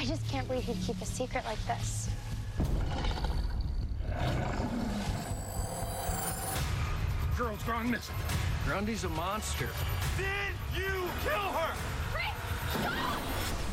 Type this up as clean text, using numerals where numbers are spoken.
I just can't believe he'd keep a secret like this. Girl's gone missing. Grundy's a monster. Did you kill her? Rick, stop!